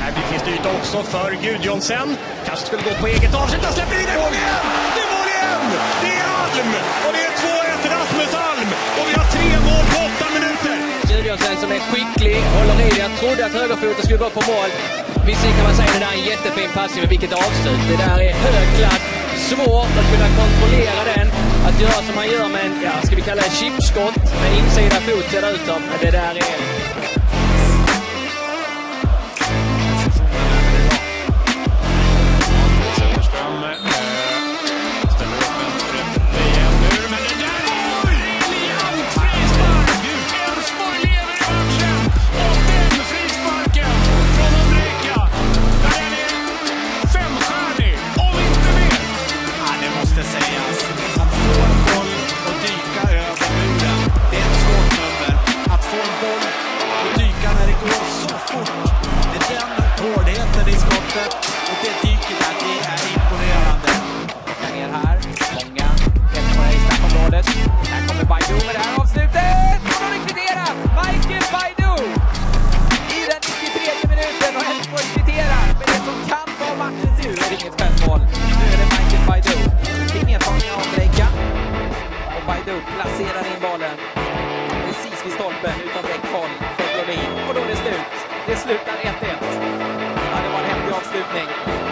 Här finns det yta också för Gudjonsen. Kanske skulle gå på eget avsnitt. Han släpper in det mål igen! Det är mål igen! Det är Alm! Och det är 2-1 Rasmus Alm! Och vi har 3 mål på 8 minuter! Gudjonsen som är skicklig, håller i det. Jag trodde att högerfoten skulle gå på mål. Visserligen kan man säga att det där är en jättefin passning, men vilket avslut. Det där är högklass. Svårt att kunna kontrollera den. Att göra som man gör med en, ska vi kalla det chipskott. Med insida fot ser det ut som. Det där är... Placerar in bollen precis vid stolpen utan räckboll för Blomin. Och då är det slut. Det slutar 1-1. Ja, det var en häftig avslutning.